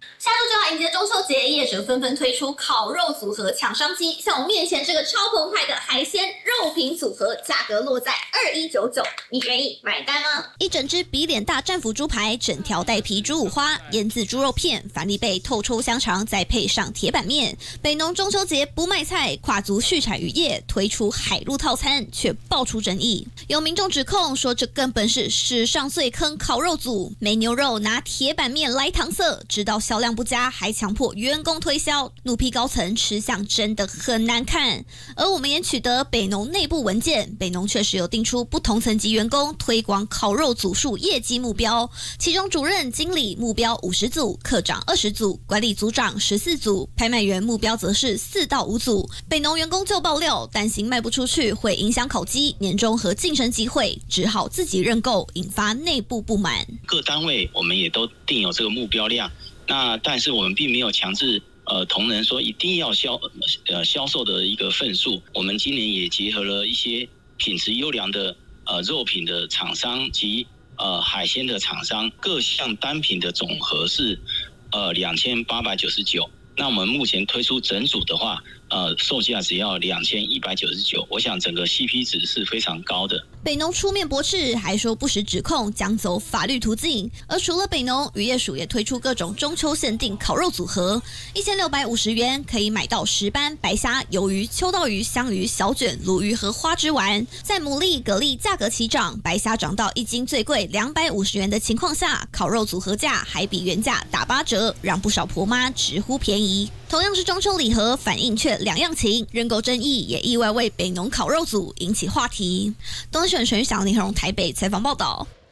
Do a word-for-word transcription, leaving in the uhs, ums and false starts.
下周就要迎接中秋节，业者纷纷推出烤肉组合抢商机。像我面前这个超澎湃的海鲜肉品组合，价格落在二一九九，你愿意买单吗？ 一整只比脸大战斧猪排，整条带皮猪五花，腌制猪肉片，反力贝透抽香肠，再配上铁板面。北农中秋节不卖菜，跨足畜产渔业推出海陆套餐，却爆出争议。有民众指控说，这根本是史上最坑烤肉组，没牛肉拿铁板面来搪塞，直到销量不佳，还强迫员工推销，怒批高层吃相真的很难看。而我们也取得北农内部文件，北农确实有定出不同层级员工推广烤肉组数业绩目标，其中主任、经理目标五十组，科长二十组，管理组长十四组，拍卖员目标则是四到五组。北农员工就爆料，担心卖不出去会影响考绩、年终和晋升机会，只好自己认购，引发内部不满。 各单位我们也都定有这个目标量。那但是我们并没有强制呃同仁说一定要销呃销售的一个份数。我们今年也结合了一些品质优良的呃肉品的厂商及呃海鲜的厂商，各项单品的总和是呃两千八百九十九。那我们目前推出整组的话，呃，售价只要两千一百九十九，我想整个 C P 值是非常高的。 北农出面驳斥，还说不实指控将走法律途径。而除了北农，渔业署也推出各种中秋限定烤肉组合，一千六百五十元可以买到石斑、白虾、鱿鱼、秋刀鱼、香鱼、小卷、鲈鱼和花枝丸。在牡蛎、蛤蜊价格齐涨，白虾涨到一斤最贵两百五十元的情况下，烤肉组合价还比原价打八折，让不少婆妈直呼便宜。同样是中秋礼盒，反应却两样情，认购争议也意外为北农烤肉组引起话题。东选陈玉祥、林和荣台北采访报道。